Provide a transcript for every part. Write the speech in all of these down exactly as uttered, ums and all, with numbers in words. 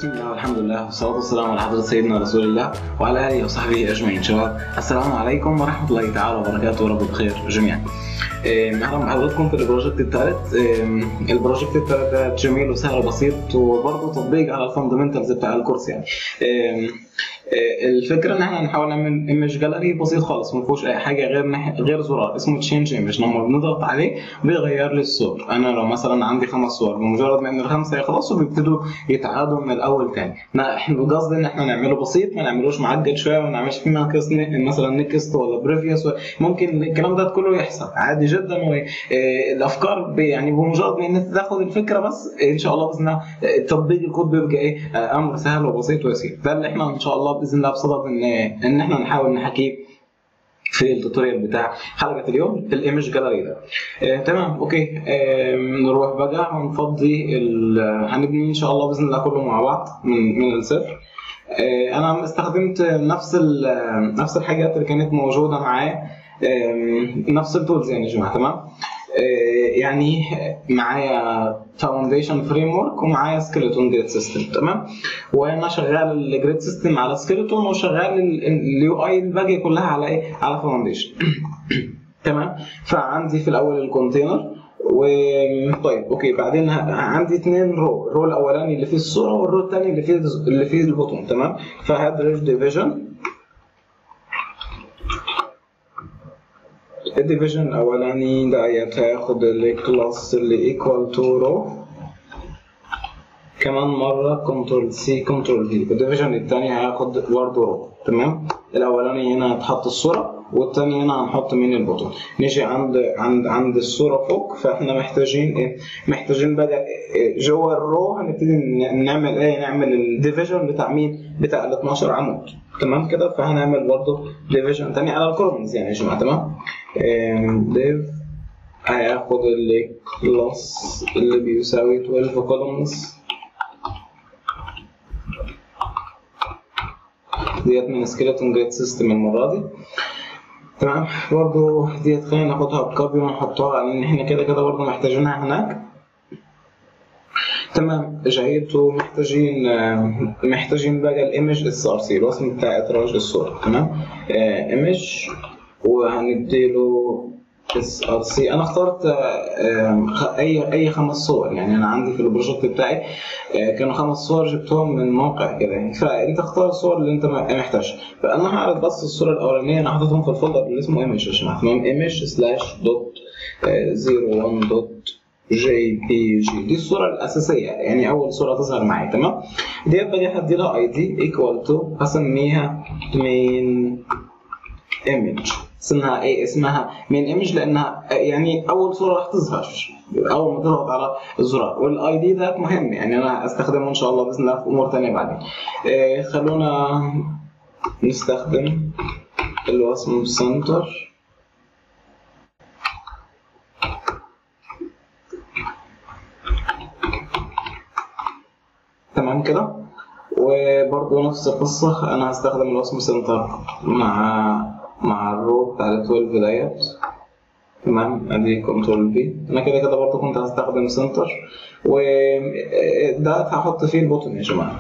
بسم الله والحمد لله والصلاة والسلام على حضرة سيدنا رسول الله وعلى آله وصحبه أجمعين. شباب السلام عليكم ورحمة الله تعالى وبركاته، ورب بخير جميعا. اهلا بحضراتكم في البروجكت الثالث. البروجكت الثالث ده جميل وسهل وبسيط وبرضه تطبيق على الفاندمنتالز بتاع الكورس. يعني الفكره ان احنا هنحاول نعمل ايمج جاليري بسيط خالص، ما فيهوش اي حاجه غير غير زرار اسمه تشينج ايمج. لما بنضغط عليه بيغير لي الصور. انا لو مثلا عندي خمس صور، بمجرد ما ان الخمسه يخلصوا بيبتدوا يتعادوا من الاول تاني. احنا القصد ان احنا نعمله بسيط، ما نعملوش معقد شويه، ما نعملش فيه مثلا نيكست ولا بريفيوس. ممكن الكلام ده كله يحصل عادي جدا، والافكار يعني بمجرد ما ان تاخد الفكره بس ان شاء الله باذن الله تطبيق الكود بيبقى ايه امر سهل وبسيط ويسير. ده اللي احنا ان شاء الله باذن الله بصدد ان ان احنا نحاول نحكيه في التوتوريال بتاع حلقه اليوم، الايمج جاليري ده. آه، تمام اوكي. آه، نروح بقى ونفضي هنبني ان شاء الله باذن الله كله مع بعض من من الصفر. آه، انا استخدمت نفس نفس الحاجات اللي كانت موجوده معايا، نفس التولز يعني يا جماعه. تمام. يعني معايا فاونديشن فريم ورك ومعايا سكيلتون جريد سيستم. تمام. وانا شغال الجريد سيستم على سكيلتون، وشغال اليو اي الباقي كلها على ايه؟ على فاونديشن. تمام. فعندي في الاول الكونتينر و طيب اوكي. بعدين عندي اثنين رو، الرو الاولاني اللي فيه الصوره والرو الثاني اللي فيه اللي فيه البوتون. تمام. فهدرج ديفيجن. الديفيجن الاولاني ديت هاخد الكلاس اللي ايكوال تو رو، كمان مره كنترول سي كنترول في. الديفيجن الثاني هاخد برضه رو. تمام. الاولاني هنا هتحط الصوره، والثاني هنا هنحط مين؟ البوتون. نيجي عند عند عند الصوره فوق، فاحنا محتاجين ايه؟ محتاجين بقى جوه الرو هنبتدي نعمل ايه؟ نعمل الديفيجن بتاع مين؟ بتاع ال اتناشر عمود. تمام كده. فهنعمل برضه ديفيجن ثاني على الكولومز يعني يا جماعه. تمام. ديف هياخد الكلاس اللي بيساوي اتناشر كولومز ديت من سكيلتون جريد سيستم المره دي. تمام. برضه ديت خلينا ناخدها بكوبي ونحطها، لان احنا كده كده برضه محتاجينها هناك. تمام. جيد. ومحتاجين محتاجين بقى الايمج اس ار سي، الوصم بتاع ادراج الصوره. تمام. ايمج وهنديله اس ار سي. انا اخترت اي اي خمس صور، يعني انا عندي في البروجكت بتاعي كانوا خمس صور جبتهم من موقع كده يعني. فانت اختار الصور اللي انت محتاجها. فانا هعرض بس الصوره الاولانيه، انا حاططهم في الفولدر اللي اسمه ايمج يا جماعه. تمام. ايمج سلاش دوت صفر واحد دوت جي بي جي. دي الصوره الاساسيه، يعني اول صوره تظهر معايا. تمام. ديت بقى هدي لها اي دي ايكوال تو، هسميها مين ايمج. اسمها ايه؟ اسمها مين ايمج، لانها يعني اول صوره راح تظهر اول ما تضغط على الزرار. والاي دي ده مهم، يعني انا استخدمه ان شاء الله باذن الله في امور ثانيه بعدين. إيه خلونا نستخدم الوصم سنتر. تمام كده. وبرضه نفس القصه، انا هستخدم الوصم سنتر مع مع الرو بتاع ال اتناشر ديت. تمام. ادي كنترول في. انا كده كده برضه كنت هستخدم سنتر، وده هحط فيه البوتون يا جماعه.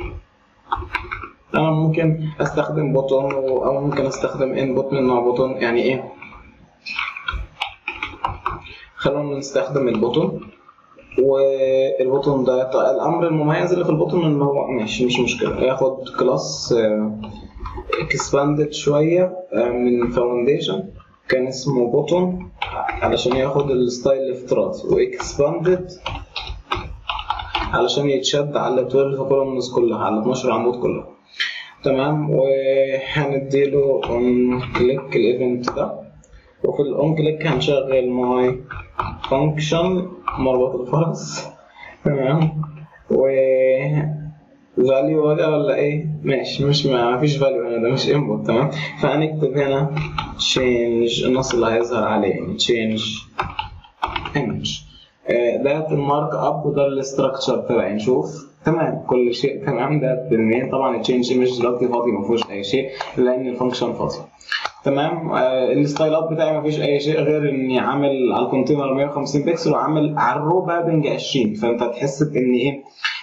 انا ممكن استخدم بوتون او ممكن استخدم انبوت من نوع بوتون. يعني ايه؟ خلونا نستخدم البوتون. والبوتون ده الامر المميز اللي في البوتون ان هو ماشي مش مشكله، ياخد كلاس اكسباندد شويه من فاونديشن كان اسمه بوتون علشان ياخد الستايل الافتراضي، واكسباندد علشان يتشد على اتناشر كولومز كلها، على اتناشر عمود كلها. تمام. وهنديله اون كليك الايفنت ده، وفي الاون كليك هنشغل ماي فانكشن مربوط الفرس. تمام. و فاليو بقى ولا ايه؟ ماشي. مش ما فيش فاليو هنا، ده مش انبوت. تمام. فهنكتب هنا change، النص اللي هيظهر عليه يعني change image. ده المارك اب وده الاستراكشر تبعي. نشوف. تمام. كل شيء تمام. ده منين؟ طبعا التشينج ايمج دلوقتي فاضي، ما فيهوش اي شيء لان الفانكشن فاضي. تمام. آه الستايلات بتاعي ما فيش اي شيء غير اني عامل على الكونتينر مية وخمسين بكسل وعامل على الرو بادنج عشرين. فانت هتحس بان ايه؟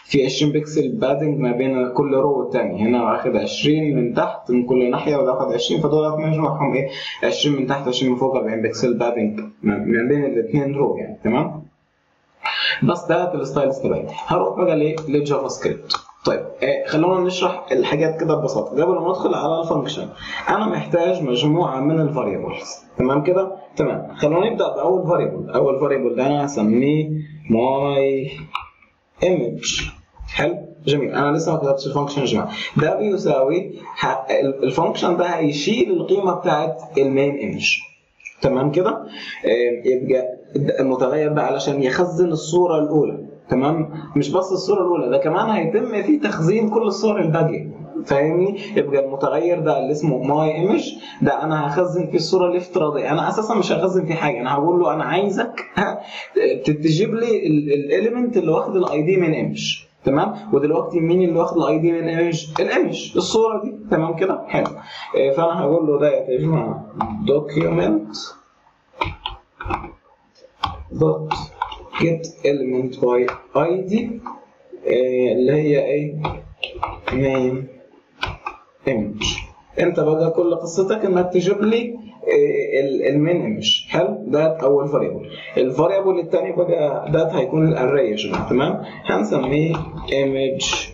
في عشرين بكسل بادنج ما بين كل رو والتاني. هنا واخد عشرين من تحت من كل ناحيه وده واخد عشرين، فدول مجموعهم ايه عشرين من تحت عشرين من فوق أربعين بكسل بادنج ما بين الاثنين رو يعني. تمام. بس ده الستايلز تبعي. هروح بقى ليه للجافا سكريبت. طيب آه خلونا نشرح الحاجات كده ببساطه قبل ما ندخل على الفانكشن. انا محتاج مجموعه من الفاريبلز. تمام كده؟ تمام. خلونا نبدا باول فاريبل. اول فاريبل ده انا هسميه ماي ايمج. حلو؟ جميل. انا لسه ما كتبتش الفانكشن يا جماعه. ده بيساوي الفانكشن ده هيشيل القيمه بتاعت المين ايمج. تمام كده؟ آه يبقى المتغير ده علشان يخزن الصوره الاولى. تمام. مش بس الصوره الاولى، ده كمان هيتم فيه تخزين كل الصور الباقيه. فاهمني؟ يبقى المتغير ده اللي اسمه ماي ايمج ده انا هخزن فيه الصوره الافتراضيه. انا اساسا مش هخزن فيه حاجه، انا هقول له انا عايزك تجيب لي الاليمنت اللي واخد الاي دي من ايمج. تمام. ودلوقتي مين اللي واخد الاي دي من ايمج؟ الايمج، الصوره دي. تمام كده؟ حلو. فانا هقول له ده يا جماعه دوكيومنت دوت get element by id اللي هي ايه؟ name image. انت بقى كل قصتك انك تجيب لي المين ايمج. حلو. ده اول فاريبل. الفاريبل الثاني بقى ده هيكون الاري يا جماعه. تمام. هنسميه image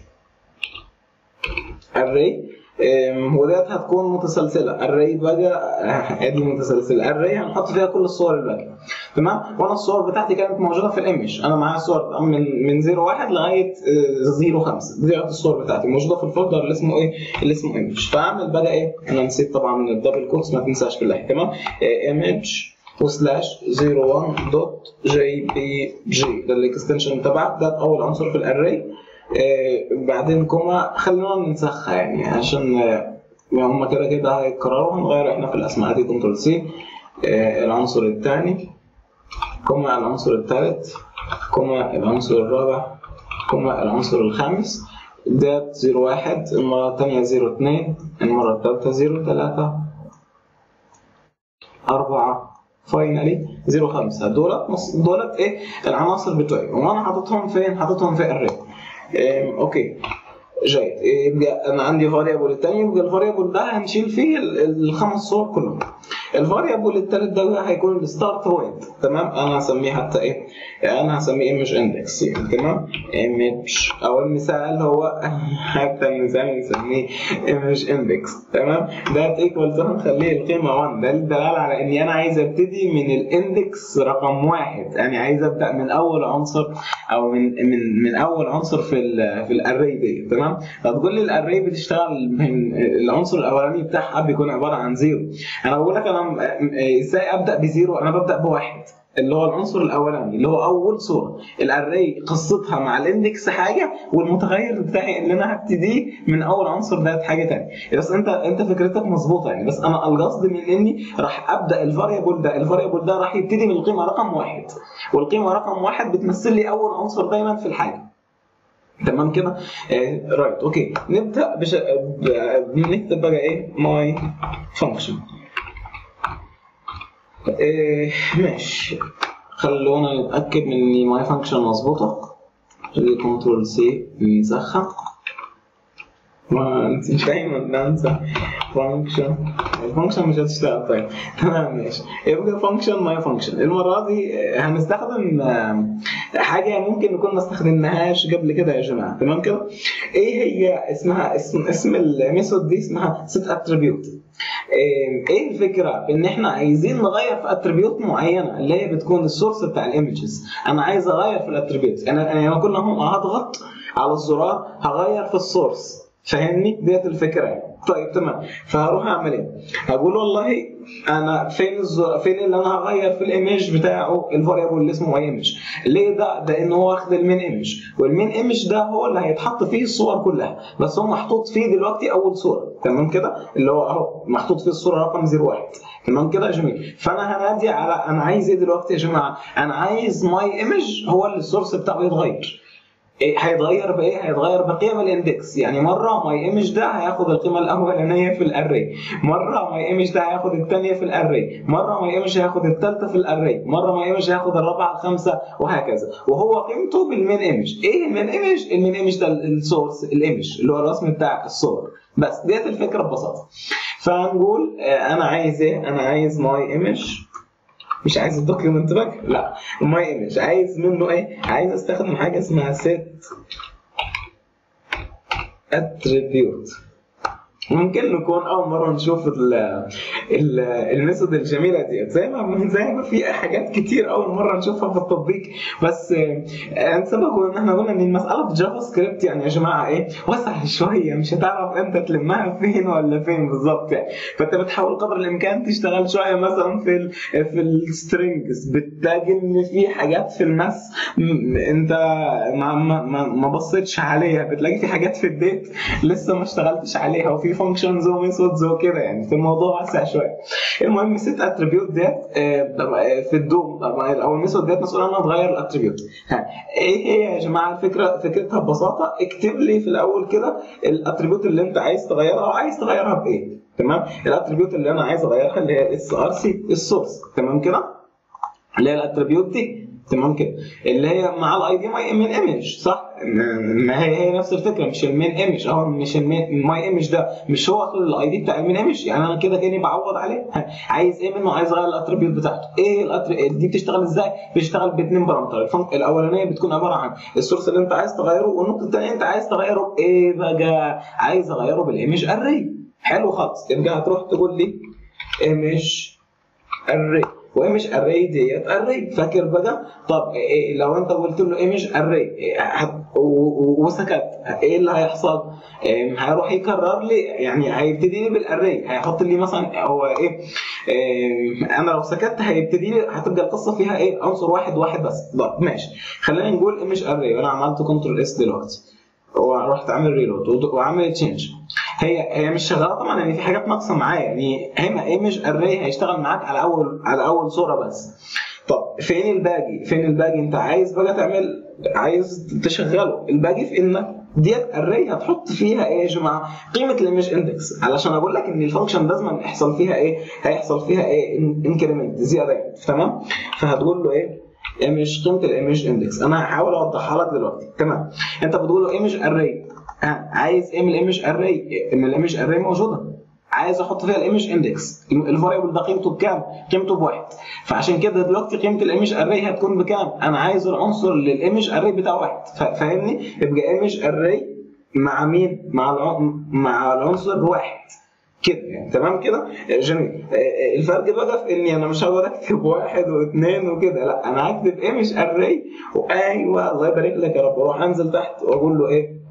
array وديت هتكون متسلسله. array بقى ادي متسلسله. array هنحط فيها كل الصور الباقيه. تمام. وانا الصور بتاعتي كانت موجوده في الايمج. انا معايا صور من من صفر واحد لغايه صفر خمسة. دي الصور بتاعتي موجوده في الفولدر اللي اسمه ايه؟ اللي اسمه ايمج. فاعمل بقى ايه؟ انا نسيت طبعا الدبل كوتس، ما تنساش في اللحظه. تمام. ايمج وسلاش صفر واحد دوت جي بي جي ده الاكستنشن تبعك. ده اول عنصر في الاري. آه بعدين كوما. خلينا ننسخها يعني عشان آه هم كده كده هيتكرروا. هنغير احنا في الاسماء دي. كنترول سي. آه العنصر الثاني كوما العنصر الثالث كوما العنصر الرابع كوما العنصر الخامس. ده صفر واحد، المره الثانيه صفر اثنين، المره الثالثه صفر ثلاثة أربعة، فاينلي صفر خمسة. دولت دولت ايه العناصر بتوعي، وانا حاططهم فين؟ حاططهم في الري. إيه اوكي جيد. يبقى انا عندي فاريبل الثاني، يبقى الفاريبل ده هنشيل فيه الخمس صور كلهم. الفاريبل الثالث ده هيكون الستارت بوينت. تمام. انا هسميه حتى ايه؟ انا هسميه ايمج اندكس يعني. تمام. ايمج او المثال هو حتى المثال نسميه ايمج اندكس. تمام. ده ايكوال تو هنخليه القيمه واحد. ده الدلاله على اني انا عايز ابتدي من الاندكس رقم واحد. يعني عايز ابدا من اول عنصر او من من من اول عنصر في ال في الاري دي. تمام. هتقول لي الاري بتشتغل من العنصر الاولاني بتاعها بيكون عباره عن زيرو. انا بقول لك انا ازاي ابدا بزيرو؟ انا ببدا بواحد اللي هو العنصر الاولاني اللي هو اول صوره. الاري قصتها مع الاندكس حاجه، والمتغير بتاعي اللي انا هبتديه من اول عنصر ده حاجه ثانيه. بس انت انت فكرتك مظبوطه يعني. بس انا القصد من اني راح ابدا الفاريبل ده الفاريبل ده راح يبتدي من القيمه رقم واحد، والقيمه رقم واحد بتمثل لي اول عنصر دايما في الحاجه. تمام كده؟ آه رايت. اوكي. نبدا بش... بنكتب بقى ايه؟ ماي فانكشن. إيه ماشي. خلونا نتأكد من ان ماي فانكشن مظبوطة. كنترول سي نسخها. ما انت دايما بننسى فانكشن. الفانكشن مش هتشتغل. طيب تمام ماشي. يبقى فانكشن ماي فانكشن. المرة دي هنستخدم حاجة ممكن نكون ما استخدمناهاش قبل كده يا جماعة. تمام كده؟ ايه هي اسمها؟ اسم اسم الميثود دي اسمها set attribute. ايه الفكره؟ ان احنا عايزين نغير في اتريبيوت معينه اللي هي بتكون السورس بتاع الايمجز. انا عايز اغير في الاتريبيوت. انا انا كل ما هضغط على الزرار هغير في السورس. فاهمني؟ ديت الفكره يعني. طيب تمام. فهروح اعمل ايه؟ هقول والله انا فين الزر... فين اللي انا هغير في الايمج بتاعه؟ الفاريبل اللي اسمه ايمج. ليه ده؟ ده ان هو واخد المين ايمج، والمين ايمج ده هو اللي هيتحط فيه الصور كلها، بس هو محطوط فيه دلوقتي اول صوره. تمام كده؟ اللي هو اهو محطوط فيه الصوره رقم صفر واحد. تمام كده؟ جميل. فانا هنادي على انا عايز ايه دلوقتي يا جماعه؟ انا عايز ماي ايمج هو اللي السورس بتاعه يتغير. إيه هيتغير بايه؟ هيتغير بقيم الاندكس، يعني مره ماي ايمج ده هياخد القيمه الاولانيه في الاري، مره ماي ايمج ده هياخد الثانيه في الاري، مره ماي ايمج هياخد الثالثه في الاري، مره ماي ايمج هياخد الرابعه الخامسه وهكذا، وهو قيمته بالمين ايمج. ايه المين ايمج؟ المين ايمج ده السورس الايمج اللي هو الرسم بتاع الصور، بس ديت الفكره ببساطه. فهنقول انا عايز ايه؟ انا عايز ماي ايمج، مش عايز الدوكيومنت باك، لا ماي ايمج عايز منه ايه؟ عايز استخدم حاجه اسمها set attribute. ممكن نكون اول مره نشوف ال ال الميثود الجميله دي، زي ما زي ما في حاجات كتير اول مره نشوفها في التطبيق، بس سبق ان احنا قلنا ان المساله في جافا سكريبت يعني يا جماعه ايه واسعه شويه، مش هتعرف انت تلمها فين ولا فين بالظبط يعني، فانت بتحاول قدر الامكان تشتغل شويه مثلا في ال في السترينجز، بتلاقي ان في حاجات في الماس انت ما ما ما بصيتش عليها، بتلاقي في حاجات في الديت لسه ما اشتغلتش عليها، وفي فانكشنز وميثودز وكده، يعني في الموضوع واسع شويه. المهم سيت اتريبيوت ديت في الدوم او الميثود ديت مسؤول عنها تغير الاتريبيوت. ايه هي يا جماعه الفكره؟ فكرتها ببساطه اكتب لي في الاول كده الاتريبيوت اللي انت عايز تغيرها وعايز تغيرها بايه. تمام؟ الاتريبيوت اللي انا عايز اغيرها اللي هي اس ار سي السورس، تمام كده؟ اللي هي الاتريبيوت دي، تمام كده، اللي هي مع الاي دي ماي من ايمج، صح؟ ما هي هي نفس الفكره، مش المين ايمج اهو، مش المين ماي ايمج ده مش هو الاي دي بتاع المين ايمج، يعني انا كده كاني بعوض عليه. عايز ايه منه؟ عايز اغير الاتريبيوت بتاعته. ايه الاتريبيوت دي؟ بتشتغل ازاي؟ بتشتغل باثنين بارامتر، الاولانيه بتكون عباره عن السورس اللي انت عايز تغيره، والنقطه الثانيه انت عايز تغيره بايه بقى؟ عايز اغيره بالايمج اري. حلو خالص، ترجع تروح تقول لي ايمج اري، وايمج اري ديت اري، فاكر بقى؟ طب إيه لو انت قلت له ايمج اري وسكت، ايه اللي هيحصل؟ إيه هيروح يكرر لي، يعني هيبتدي لي بالاري، هيحط لي مثلا هو ايه, إيه انا لو سكت هيبتدي لي، هتبقى القصه فيها ايه؟ عنصر واحد واحد بس. طب ماشي، خلينا نقول ايمج اري، وانا عملت كنترول اس دلوقتي ورحت عامل ريلود وعامل تشينج، هي هي مش شغاله طبعا، يعني في حاجات ناقصه معايا، يعني هنا ايمج اري هيشتغل معاك على اول على اول صوره بس. طب فين الباقي؟ فين الباقي؟ انت عايز بقى تعمل، عايز تشغله الباقي في انك ديت اري هتحط فيها ايه يا جماعه؟ قيمه الايمج اندكس، علشان اقول لك ان الفانكشن لازم يحصل فيها ايه؟ هيحصل فيها ايه؟ انكريمنت زياده، تمام؟ فهتقول له ايه؟ ايمج قيمه الايمج اندكس، انا هحاول اوضحها لك دلوقتي. تمام؟ انت بتقول له ايمج اري، ها عايز ايه من الايمج اري؟ ان الايمج اري موجوده، عايز احط فيها الايمج اندكس، الفاريبل ده قيمته بكام؟ قيمته بواحد، فعشان كده دلوقتي قيمه الايمج اري هتكون بكام؟ انا عايز العنصر للايمج اري بتاع واحد، فاهمني؟ يبقى ايمج اري مع مين؟ مع الع... مع العنصر واحد كده، يعني تمام كده؟ جميل. الفرق بقى في اني انا مش هقدر اكتب واحد واثنين وكده، لا انا هكتب ايمج اري، وايوه الله يبارك لك يا رب، واروح انزل تحت واقول له ايه؟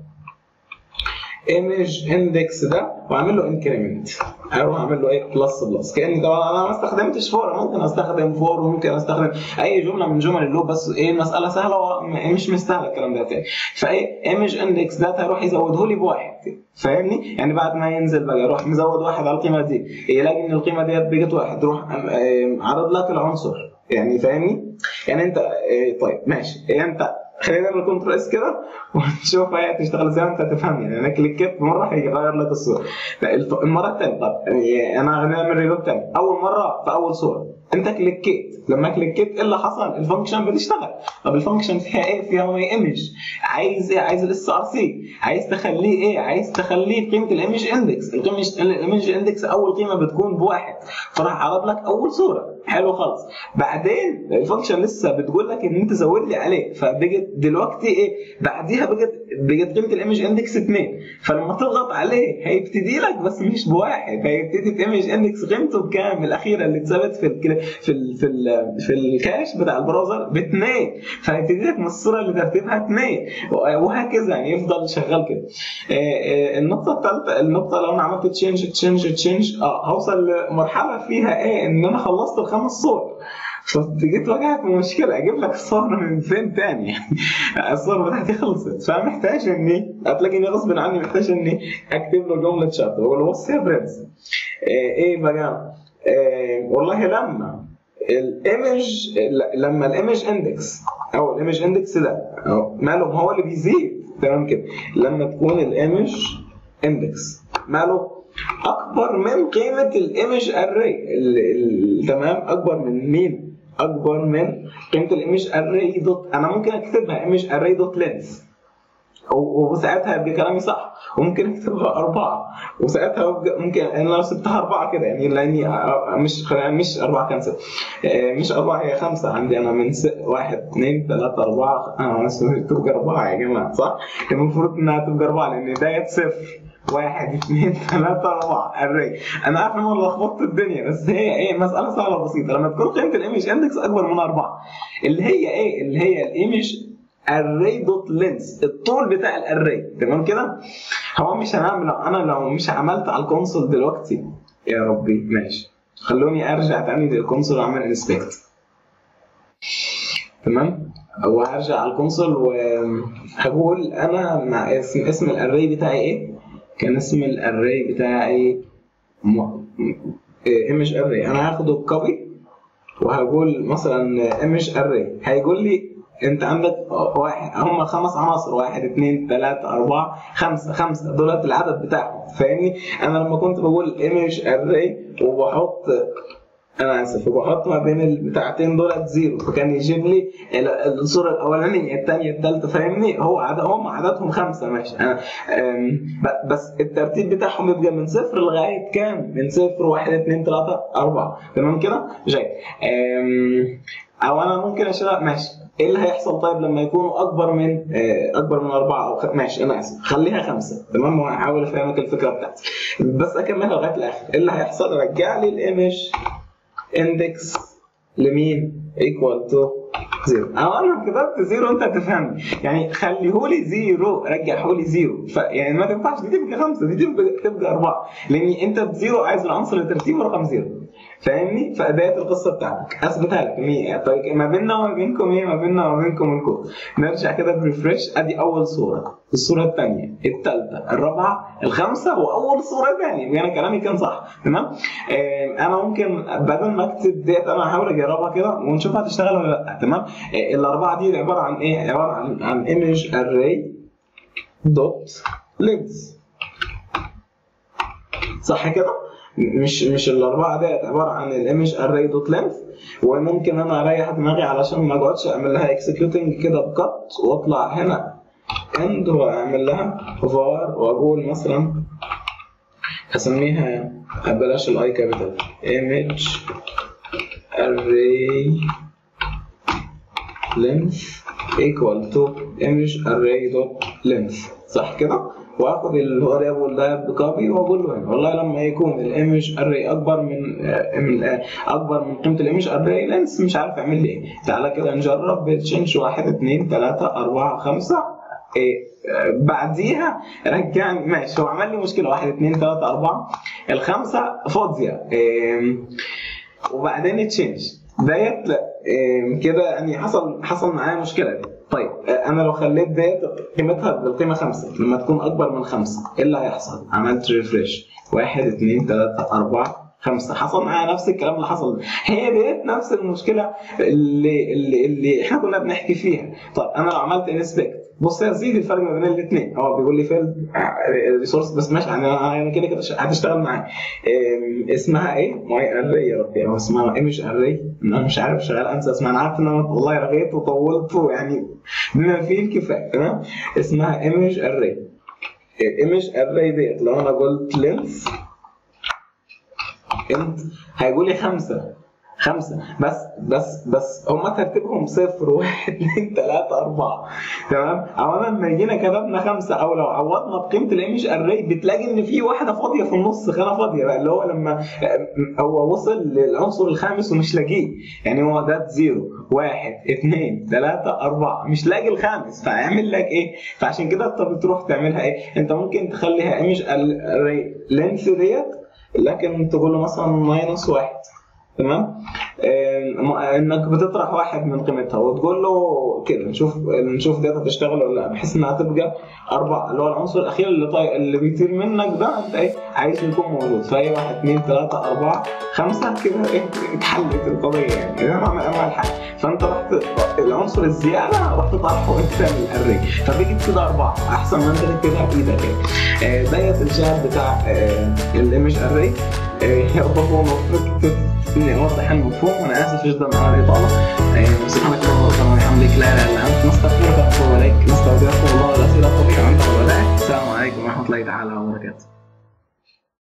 ايمج اندكس ده، واعمل له انكريمنت، اروح اعمل له ايه؟ بلس بلس، كاني طبعا انا ما استخدمتش فور، ممكن استخدم فور وممكن استخدم اي جمله من جمل اللوب، بس ايه المساله سهله ومش مستاهله الكلام ده تاني. فايه ايمج اندكس ده هيروح يزوده لي بواحد، فاهمني؟ يعني بعد ما ينزل بقى يروح مزود واحد على القيمه دي، يلاقي ان القيمه ديت بقت واحد، يروح عرض لك العنصر، يعني فاهمني؟ يعني انت إيه طيب ماشي، يعني انت خلينا نعمل كنترول اس كده ونشوف هي هتشتغل ازاي وانت هتفهمني، يعني انا كليكت مره هيغير لك الصوره، المره الثانيه طب انا هنعمل ريلود ثاني، اول مره في اول صوره انت كليكيت، لما كليكيت ايه اللي حصل؟ الفانكشن بتشتغل. طب الفانكشن فيها ايه؟ فيها ماي ايمج، عايز ايه؟ عايز الاس ار سي، عايز تخليه ايه؟ عايز تخليه قيمه الايمج اندكس، الايمج اندكس اول قيمه بتكون بواحد، فراح عرض لك اول صوره، حلو خالص. بعدين الفانكشن لسه بتقول لك ان انت زود لي عليه، فبقت دلوقتي ايه؟ بعديها بقت بقت قيمه الايمج اندكس اثنين، فلما تضغط عليه هيبتدي لك بس مش بواحد، هيبتدي بايمج اندكس قيمته بكام؟ الاخيره اللي اتثبت في ال في ال في ال في الكاش بتاع البراوزر باثنين، فهيبتدي لك من الصوره اللي ترتيبها اثنين، وهكذا يعني يفضل شغال كده. النقطه الثالثه، النقطه لو انا عملت تشينج تشينج تشينج اه هوصل لمرحله فيها ايه؟ ان انا خلصت الخمس صور، فجيت واجهت مشكله اجيب لك الصور من فين تاني؟ يعني الصور بتاعتي خلصت، فمحتاج اني هتلاقيني غصب عني محتاج اني اكتب له جمله شات واقول له بص يا برنس ايه بقى؟ إيه والله لما الايمج لما الايمج اندكس او الايمج اندكس ده ماله هو اللي بيزيد، تمام كده، لما تكون الايمج اندكس ماله اكبر من قيمه الايمج اري، تمام، اكبر من مين؟ اكبر من قيمه الايمج اري دوت، انا ممكن اكتبها ايمج اري دوت لينث، وساعتها يبقى كلامي صح، وممكن اكتبها أربعة، وساعتها ممكن انا لو سبتها أربعة كده يعني، لاني مش مش أربعة كان ست، مش أربعة هي خمسة عندي أنا، من واحد اثنين ثلاثة أربعة، أنا تبقى أربعة يا جماعة صح؟ المفروض إنها تبقى أربعة لأن دايت صفر واحد اثنين ثلاثة أربعة الري، أنا عارف إن أنا لخبطت الدنيا، بس هي إيه مسألة سهلة بسيطة، لما تكون قيمة الإيمج إندكس أكبر من أربعة، اللي هي إيه؟ اللي هي الإيمج array دوت length، الطول بتاع الاري، تمام كده؟ هو مش هنعمل، انا لو مش عملت على الكونسول دلوقتي يا ربي ماشي، خلوني ارجع تاني للكونسول واعمل انسبكت، تمام؟ وهرجع على الكونسول وهقول انا مع اسم اسم الاري بتاعي ايه؟ كان اسم الاري بتاعي ايمج اري، انا هاخده كوبي وهقول مثلا ايمج اري، هيقول لي انت عندك واحد، هم خمس عناصر، واحد اثنين ثلاثة أربعة خمسة، خمسة دولت العدد بتاعهم، فاهمني؟ أنا لما كنت بقول ايمج اري وبحط، أنا آسف، وبحط ما بين البتاعتين دولت زيرو، فكان يجيب لي الصورة الأولانية الثانية الثالثة، فاهمني؟ هو عدد، هم عددهم خمسة ماشي، أنا بس الترتيب بتاعهم يبقى من صفر لغاية كام؟ من صفر واحد اثنين ثلاثة أربعة، تمام كده؟ جاي أو أنا ممكن أشيلها ماشي. ايه اللي هيحصل طيب لما يكونوا اكبر من اكبر من اربعه او خ... ماشي انا اسف، خليها خمسه، تمام، وهحاول افهمك الفكره بتاعتي، بس اكملها لغايه الاخر. ايه اللي هيحصل؟ رجع لي الايمج اندكس لمين؟ ايكوال تو زيرو، او انا كتبت زيرو انت هتفهمني، يعني خليهولي زيرو، رجعهولي زيرو، ف يعني ما تنفعش دي تبقى خمسه، دي تبقى تبقى اربعه، لان انت بزيرو عايز العنصر اللي ترتيبه رقم زيرو، فاهمني؟ فديت القصه بتاعتك، اثبتها لك مين؟ طيب ما بيننا وما بينكم ايه؟ ما بيننا وما بينكم الكود. نرجع كده بريفريش، ادي اول صوره، الصوره الثانيه، الثالثه، الرابعه، الخامسه، واول صوره ثانيه، يعني انا كلامي كان صح، تمام؟ آه انا ممكن بدل ما اكتب ديت انا هحاول اجربها كده ونشوف هتشتغل ولا لا، تمام؟ آه الاربعه دي عباره عن ايه؟ عباره عن عن ايمج اري دوت لينث، صح كده؟ مش مش الاربعه ديت عباره عن الايمج اري دوت لينث، وممكن انا اريح دماغي علشان ما اقعدش اعمل لها اكسكيوتنج كده بكت واطلع هنا اند واعمل لها فار واقول مثلا هسميها بلاش الاي كابيتال، ايمج اري لينث ايكوال تو ايمج اري دوت لينث، صح كده؟ واخد الفاريبل ده بكوبي واقول له هنا والله لما يكون الايمج اري اكبر من من اكبر من قيمه الايمج اري لينث مش عارف اعمل لي ايه. تعالى كده نجرب بالتشينج واحد اثنين ثلاثة أربعة خمسة، إيه بعديها رجعني ماشي، هو عمل لي مشكله واحد اثنين ثلاثة أربعة، الخمسه فاضيه، إيه وبعدين تشينج ديت إيه كده يعني حصل حصل معايا مشكله دي. طيب انا لو خليت ديت قيمتها بالقيمه خمسة لما تكون اكبر من خمسة، ايه اللي هيحصل؟ عملت ريفريش واحد اثنين ثلاثة أربعة خمسة، حصل معايا نفس الكلام اللي حصل، هي ديت نفس المشكله اللي اللي اللي احنا كنا بنحكي فيها. طيب انا لو عملت انسبكت، بص يا سيدي الفرق ما بين الاثنين، هو بيقول لي فيلد ريسورس بس ماشي، انا انا كده كده هتشتغل معايا. اسمها ايه؟ ماي اري يا ربي، او اسمها ايمج اري، انا مش عارف شغال انسى اسمها، انا عارف ان انا والله رغيت وطولت يعني بما فيه الكفايه، تمام؟ اسمها ايمج اري. ايمج اري ديت لو انا قلت لينث انت هيقول لي خمسه خمسة بس بس بس هم ترتيبهم صفر واحد اثنين ثلاثة أربعة، تمام؟ أو أنا لما جينا كتبنا خمسة أو لو عوضنا بقيمة الإيمج أري بتلاقي إن في واحدة فاضية في النص، خانة فاضية بقى، اللي هو لما هو وصل للعنصر الخامس ومش لاقيه، يعني هو ده زيرو واحد اثنين ثلاثة أربعة مش لاقي الخامس، فهيعمل لك إيه؟ فعشان كده أنت بتروح تعملها إيه؟ أنت ممكن تخليها إيمج أري لينث ديت، لكن تقول له مثلا ماينس واحد، تمام. آه، انك بتطرح واحد من قيمتها وتقول له كده نشوف نشوف دي هتشتغل ولا لا، بحيث انها تبقى اربع، اللي هو العنصر الاخير اللي طي... اللي بيطير منك ده انت ايه عايز يكون موجود. فهي واحد اثنين ثلاثة أربعة خمسة كده ايه اتحلت القضية يعني، ده نوع من انواع الحل. فانت رحت العنصر الزيادة رحت طرحه انت من الاري، فبقيت كده أربعة أحسن ما انت كده بإيدك يعني. ديت الشهر بتاع الايمج اري. يا رب اكون وفقت اني اوضح المفهوم، وانا اسف جدا على الاطاله. سبحانك اللهم وبحمدك لا اله الا انت نستغفرك ونتوب اليك، نستودعكم الله والاسئله الطبيعيه وانت ولا. السلام عليكم ورحمه الله تعالى وبركاته.